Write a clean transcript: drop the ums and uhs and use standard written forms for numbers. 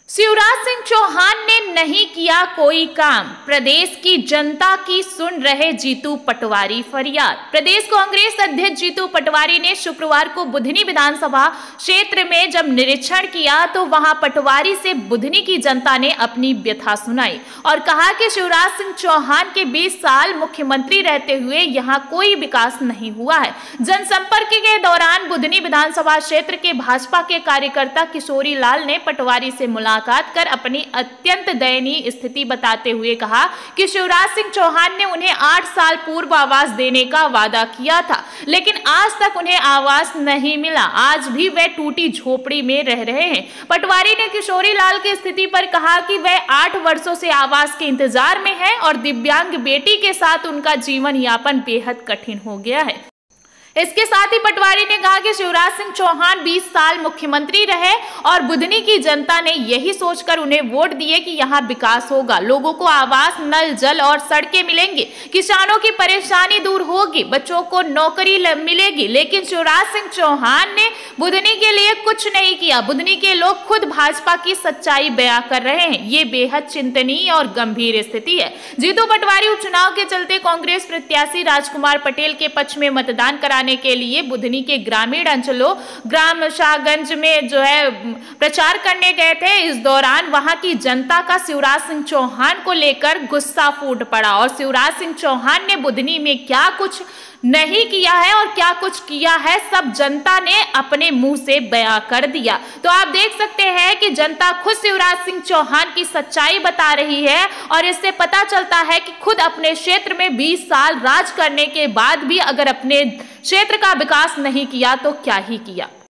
शिवराज सिंह चौहान ने नहीं किया कोई काम, प्रदेश की जनता की सुन रहे जीतू पटवारी फरियाद। प्रदेश कांग्रेस अध्यक्ष जीतू पटवारी ने शुक्रवार को बुधनी विधानसभा क्षेत्र में जब निरीक्षण किया तो वहां पटवारी से बुधनी की जनता ने अपनी व्यथा सुनाई और कहा कि शिवराज सिंह चौहान के 20 साल मुख्यमंत्री रहते हुए यहां कोई विकास नहीं हुआ है। जनसंपर्क के दौरान बुधनी विधानसभा क्षेत्र के भाजपा के कार्यकर्ता किशोरी लाल ने पटवारी से मुलाकात कर अपनी अत्यंत दयनीय स्थिति बताते हुए कहा कि शिवराज सिंह चौहान ने उन्हें 8 साल पूर्व आवास देने का वादा किया था, लेकिन आज तक उन्हें आवास नहीं मिला। आज भी वे टूटी झोपड़ी में रह रहे हैं। पटवारी ने किशोरी लाल की स्थिति पर कहा कि वे 8 वर्षों से आवास के इंतजार में हैं और दिव्यांग बेटी के साथ उनका जीवन यापन बेहद कठिन हो गया है। इसके साथ ही पटवारी ने कहा कि शिवराज सिंह चौहान 20 साल मुख्यमंत्री रहे और बुधनी की जनता ने यही सोचकर उन्हें वोट दिए कि यहाँ विकास होगा, लोगों को आवास, नल, जल और सड़कें मिलेंगी, किसानों की परेशानी दूर होगी, बच्चों को नौकरी मिलेगी। लेकिन शिवराज सिंह चौहान ने बुधनी के लिए कुछ नहीं किया। बुधनी के लोग खुद भाजपा की सच्चाई बयां कर रहे हैं। ये बेहद चिंतनीय और गंभीर स्थिति है। जीतू पटवारी उपचुनाव के चलते कांग्रेस प्रत्याशी राजकुमार पटेल के पक्ष में मतदान कराने के लिए बुधनी के ग्रामीण अंचलों ग्राम शाहगंज में प्रचार करने गए थे। इस दौरान वहां की जनता का शिवराज सिंह चौहान को लेकर गुस्सा फूट पड़ा और शिवराज सिंह चौहान ने बुधनी में क्या कुछ नहीं किया है और क्या कुछ किया है सब जनता ने अपने मुंह से बयां कर दिया। तो आप देख सकते हैं कि जनता खुद शिवराज सिंह चौहान की सच्चाई बता रही है और इससे पता चलता है कि खुद अपने क्षेत्र में 20 साल राज करने के बाद भी अगर अपने क्षेत्र का विकास नहीं किया तो क्या ही किया।